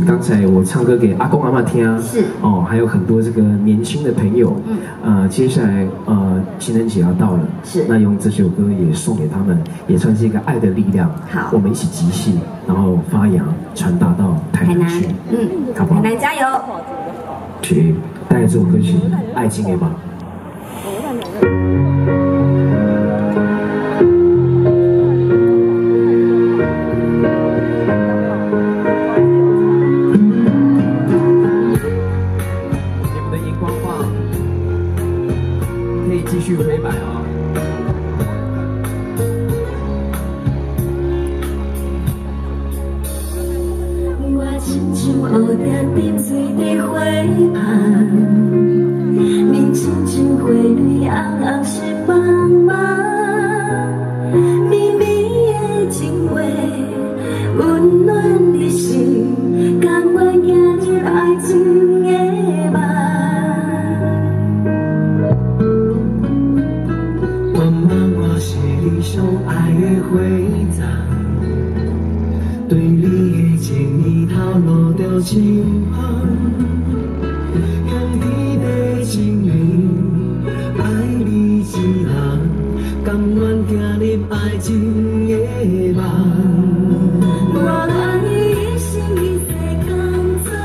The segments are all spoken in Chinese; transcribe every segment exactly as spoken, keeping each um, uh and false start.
刚才我唱歌给阿公阿嬷听啊， 是哦，还有很多这个年轻的朋友，嗯，呃，接下来呃情人节要到了， 是， 那用这首歌也送给他们，也算是一个爱的力量。 好， 我们一起集气，然后发扬，传达到台南去， 嗯， 好不好？ 台南加油！ 去带着这首歌曲《爱情》给吧。可以继续回摆啊！ 我亲像乌点点水在花香，你亲像花蕊红红湿茫茫，绵绵的情话，温暖的心，甘愿行入爱情的梦。你相爱的花丛，对你的情意透露着情芳，用天地情缘爱你一人，甘愿行入爱情的梦。我爱你一生一世共作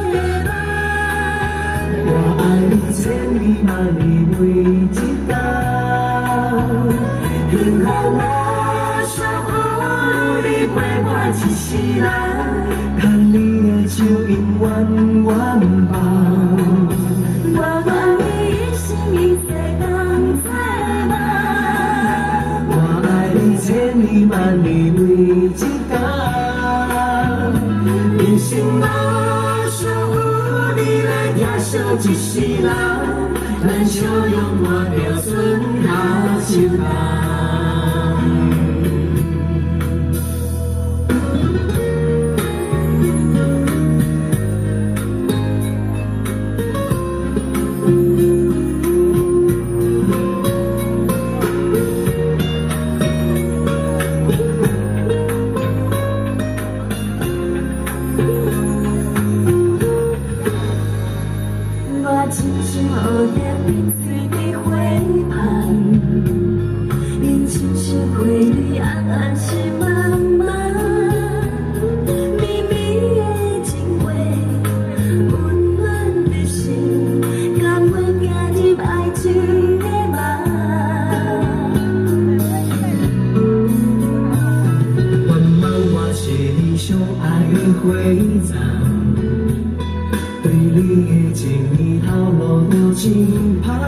伴，我爱你千里万里每一天。幸福无相有你陪我一世人，牵你的手永远远抱。我爱你一生一世共作伴，我爱你千里万里每一天。人生路上有你来行相一世人，咱相拥我着春夏秋冬。我亲像乌点点水在花香，你亲像花蕊红红湿茫茫，绵绵的情话，温暖的心，甘愿行入爱情的梦。愿望我是你相爱的花丛。对你的情意透露着情芳，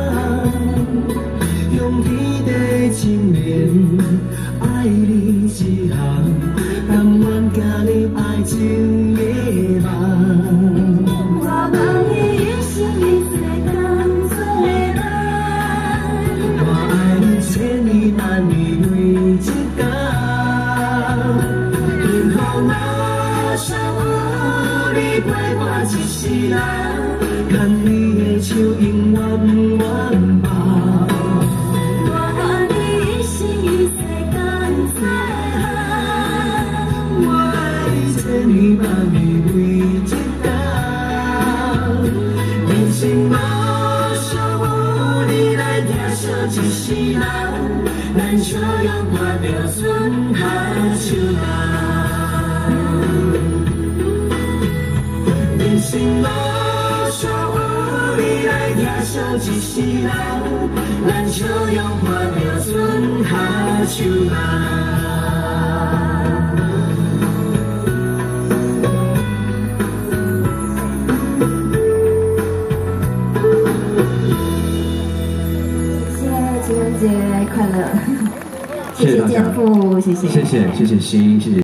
用天地情绵爱你一人，甘愿行入爱情的梦。我爱你一生一世共作伴，我爱你千里万里每一天。幸福路上有你陪我一世人，牵你的手永远远抱。我爱你一生一世共作伴，我爱你千里万里每一天。人生路上有你来行相一世人，咱相拥看着春夏秋冬。人生路上有你来行相一世人，咱相拥看着春夏秋冬。 谢谢情人节快乐！ 谢谢大家， 谢谢健父，谢谢， 谢谢谢谢心，谢谢。